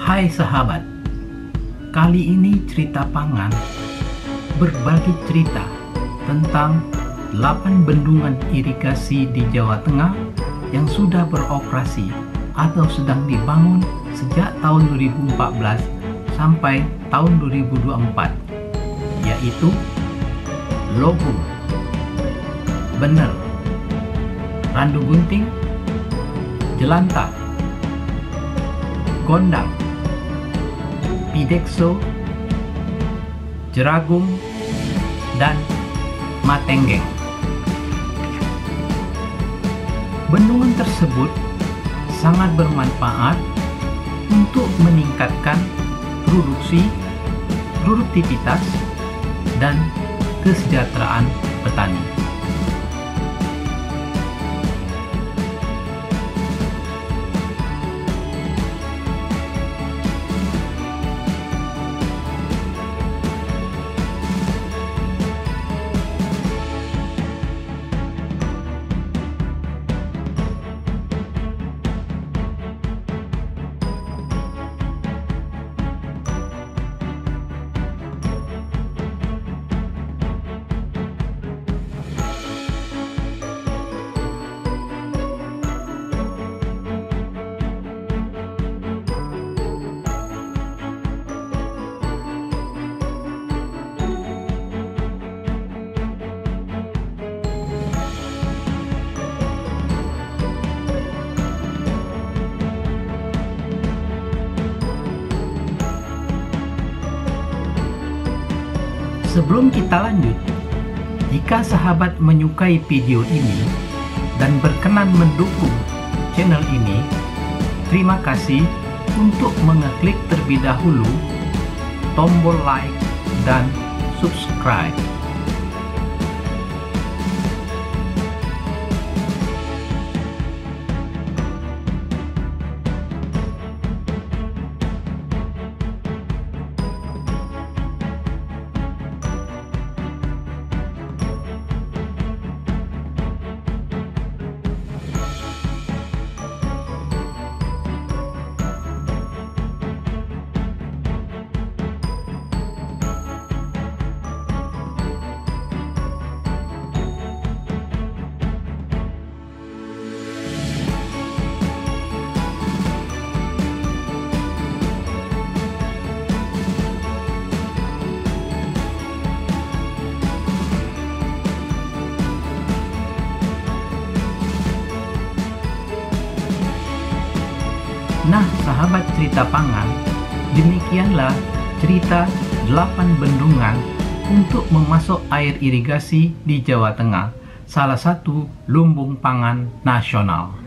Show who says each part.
Speaker 1: Hai sahabat, kali ini cerita pangan berbagi cerita tentang 8 bendungan irigasi di Jawa Tengah yang sudah beroperasi atau sedang dibangun sejak tahun 2014 sampai tahun 2024, yaitu Logung, Bener, Randu Gunting, Jelantah, Gondang, Pidekso, Jeragung, dan Matenggeng. Bendungan tersebut sangat bermanfaat untuk meningkatkan produksi, produktivitas, dan kesejahteraan petani. Sebelum kita lanjut, jika sahabat menyukai video ini dan berkenan mendukung channel ini, terima kasih untuk mengeklik terlebih dahulu tombol like dan subscribe. Nah, sahabat cerita pangan, demikianlah cerita 8 bendungan untuk memasok air irigasi di Jawa Tengah, salah satu lumbung pangan nasional.